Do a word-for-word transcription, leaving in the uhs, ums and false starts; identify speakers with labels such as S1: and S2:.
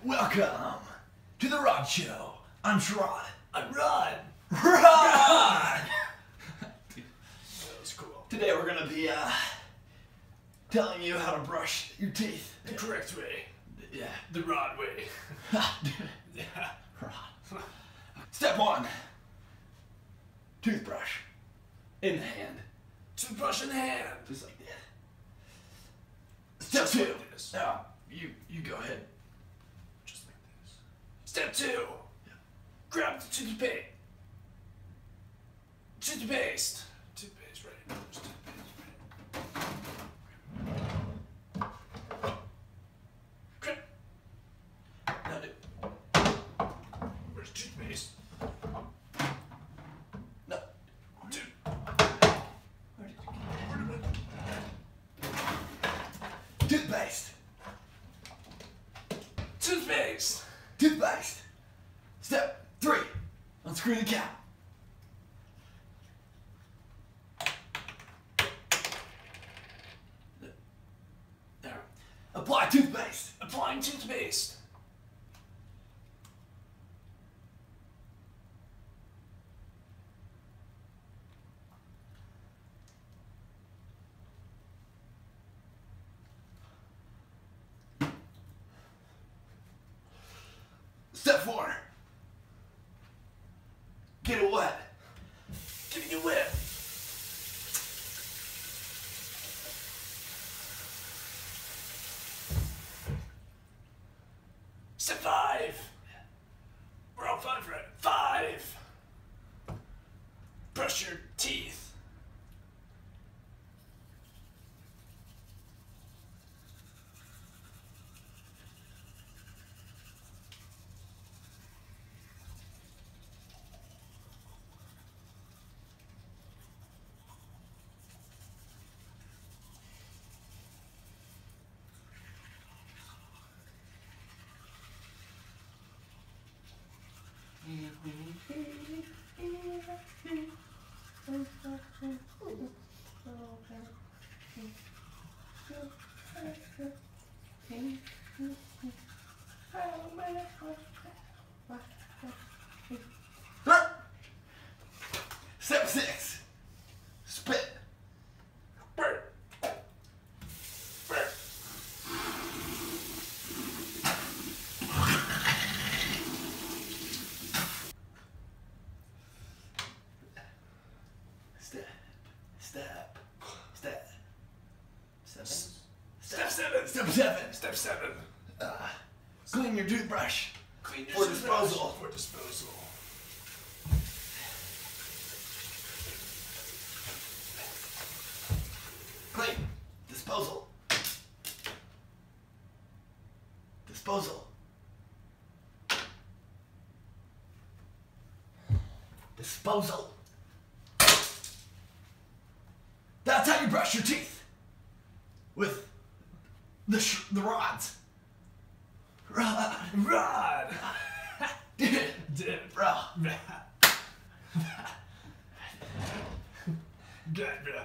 S1: Welcome to the Rod Show. I'm Sherrod.
S2: I'm Rod.
S1: Rod!
S2: That was cool.
S1: Today we're gonna be uh, telling you how to brush your teeth.
S2: The correct way.
S1: Yeah.
S2: The Rod way. Yeah.
S1: Rod. Step one. Toothbrush. In the hand.
S2: Toothbrush in the hand.
S1: Just like that. Step
S2: Just
S1: two.
S2: like this.
S1: Now, you, you go ahead.
S2: Just like this. Step two.
S1: Yeah.
S2: Grab the toothpaste. Toothpaste. Toothpaste, right. There's toothpaste, right. Grab.
S1: Now, do-
S2: Where's toothpaste?
S1: no.
S2: Dude.
S1: Where did you
S2: Where did
S1: go? Toothpaste.
S2: Toothpaste.
S1: Toothpaste. Step three. Unscrew the cap. There. Apply toothpaste.
S2: Applying toothpaste.
S1: Step four. Get it wet.
S2: Getting it wet. Step five. We're on five, right? Five. Brush your teeth.
S1: Step six. Spit.
S2: Burn. Burn.
S1: Step. Step. Step. Seven.
S2: Step seven.
S1: Step seven.
S2: Step seven.
S1: Uh, clean your toothbrush.
S2: Clean your
S1: For
S2: toothbrush.
S1: disposal.
S2: For disposal.
S1: Clean. Disposal. Disposal. Disposal. That's how you brush your teeth. With the sh the rods. Rod.
S2: Rod.
S1: Dude.
S2: Dude.
S1: Bro.
S2: Good, bro.